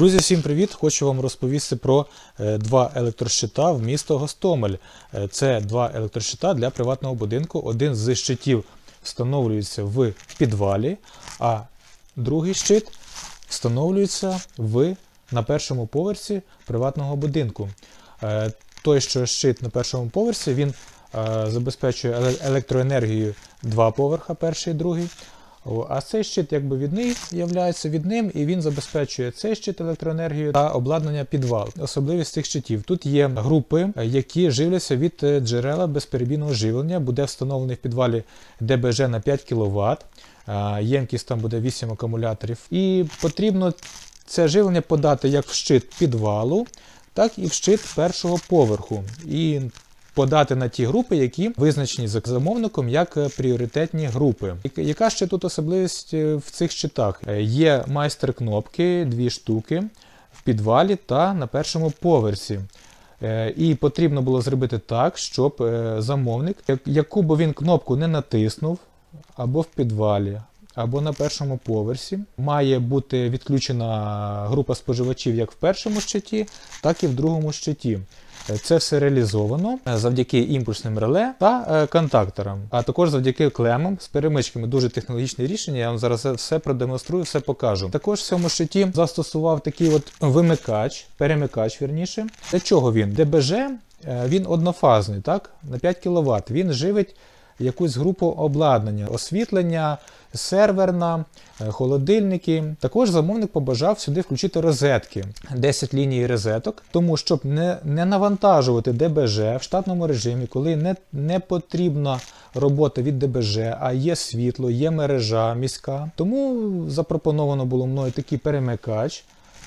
Друзі, всім привіт! Хочу вам розповісти про два електрощита в місто Гостомель. Це два електрощита для приватного будинку. Один з щитів встановлюється в підвалі, а другий щит встановлюється на першому поверсі приватного будинку. Той, що щит на першому поверсі, він забезпечує електроенергію два поверха, перший і другий. А цей щит якби являється відним, і він забезпечує цей щит електроенергією та обладнання підвал. Особливість цих щитів. Тут є групи, які живляться від джерела безперебійного живлення. Буде встановлений в підвалі ДБЖ на 5 кВт. Ємкість там буде 8 акумуляторів. І потрібно це живлення подати як в щит підвалу, так і в щит першого поверху. І подати на ті групи, які визначені замовником як пріоритетні групи. Яка ще тут особливість в цих щитах? Є майстер-кнопки, 2 штуки, в підвалі та на першому поверсі. І потрібно було зробити так, щоб замовник, яку б він кнопку не натиснув, або в підвалі, або на першому поверсі, має бути відключена група споживачів як в першому щиті, так і в другому щиті. Це все реалізовано завдяки імпульсним реле та контакторам, а також завдяки клемам з перемичками. Дуже технологічне рішення, я вам зараз все продемонструю, все покажу. Також в цьому щиті застосував такий от перемикач. Для чого він? ДБЖ, він однофазний, так? На 5 кВт. Він живить якусь групу обладнання, освітлення, серверна, холодильники. Також замовник побажав сюди включити розетки, 10 ліній розеток, тому щоб не навантажувати ДБЖ в штатному режимі, коли не потрібна робота від ДБЖ, а є світло, є мережа міська. Тому запропоновано було мною такий перемикач,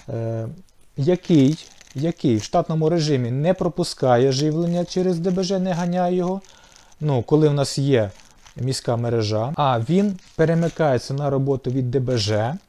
який в штатному режимі не пропускає живлення через ДБЖ, не ганяє його. Коли в нас є міська мережа, а він перемикається на роботу від ДБЖ,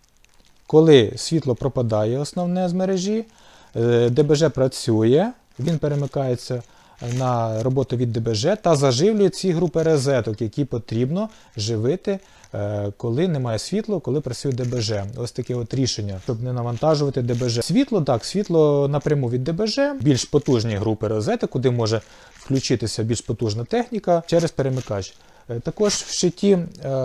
коли світло пропадає основне з мережі, ДБЖ працює, він перемикається на роботу від ДБЖ та заживлює ці групи розеток, які потрібно живити, коли немає світла, коли працює ДБЖ. Ось таке от рішення, щоб не навантажувати ДБЖ. Світло напряму від ДБЖ, більш потужні групи розеток, куди може включитися більш потужна техніка через перемикач. Також в щиті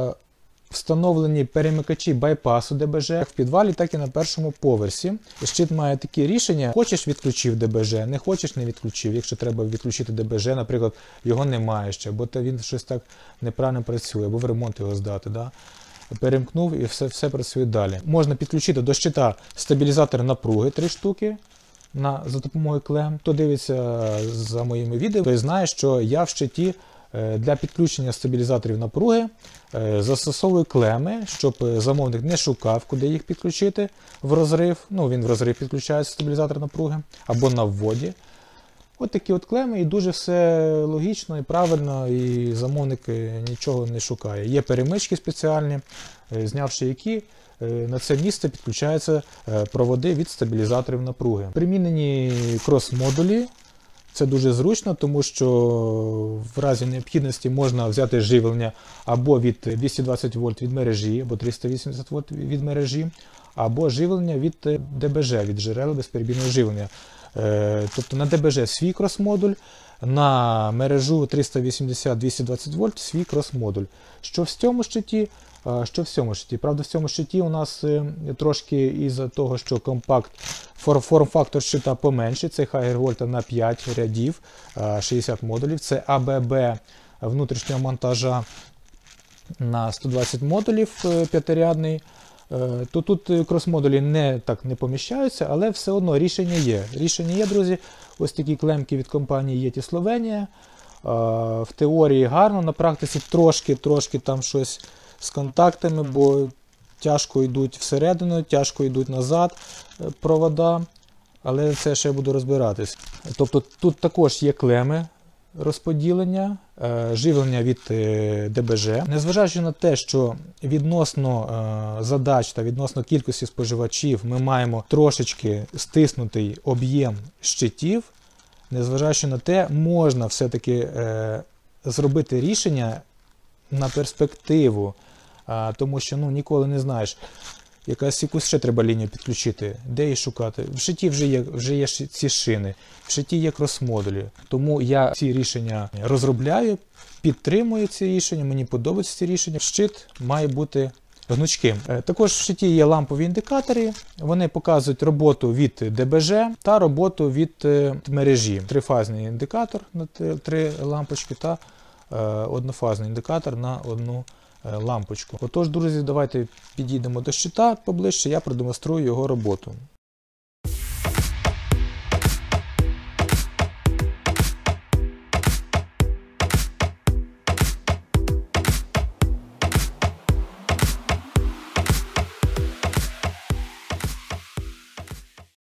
встановлені перемикачі байпасу ДБЖ як в підвалі, так і на першому поверсі. Щит має такі рішення: хочеш — відключив ДБЖ, не хочеш — не відключив. Якщо треба відключити ДБЖ, наприклад, його немає ще, бо він щось так неправильно працює, або в ремонт його здати. Да? Перемкнув і все працює далі. Можна підключити до щита стабілізатор напруги 3 штуки. За допомогою клем. Хто дивиться за моїми відео, той знає, що я в щиті для підключення стабілізаторів напруги застосовую клеми, щоб замовник не шукав, куди їх підключити в розрив. Він в розрив підключається, стабілізатор напруги, або на вводі. Ось такі от клеми, і дуже все логічно і правильно, і замовник нічого не шукає. Є перемички спеціальні, знявши які, на це місце підключаються проводи від стабілізаторів напруги. Примінені крос-модулі. Це дуже зручно, тому що в разі необхідності можна взяти живлення або від 220 вольт від мережі, або 380 вольт від мережі, або живлення від ДБЖ, від джерела безперебійного живлення. Тобто на ДБЖ свій крос-модуль, на мережу 380-220 вольт свій крос-модуль. Що в цьому щиті? Правда, в цьому щиті у нас трошки із-за того, що компакт, форм-фактор щита поменший, це Haier Volta на 5 рядів, 60 модулів, це АББ внутрішнього монтажа на 120 модулів 5-рядний. То тут крос-модулі не поміщаються, але все одно рішення є. Рішення є, друзі. Ось такі клемки від компанії Yeti Словенія. В теорії гарно, на практиці трошки там щось з контактами, бо тяжко йдуть всередину, тяжко йдуть назад провода, але це ще буду розбиратись. Тобто тут також є клеми розподілення, живлення від ДБЖ. Незважаючи на те, що відносно задач та відносно кількості споживачів ми маємо трошечки стиснутий об'єм щитів, незважаючи на те, можна все-таки зробити рішення на перспективу, тому що ніколи не знаєш. якусь ще треба лінію підключити, де її шукати. В шитті вже є ці шини, в шитті є крос-модулі. Тому я ці рішення розробляю, підтримую ці рішення, мені подобаються ці рішення. Щит має бути гнучким. Також в шитті є лампові індикатори, вони показують роботу від ДБЖ та роботу від мережі. Трифазний індикатор на 3 лампочки та однофазний індикатор на одну лампочку. Отож, друзі, давайте підійдемо до щита поближче, я продемонструю його роботу.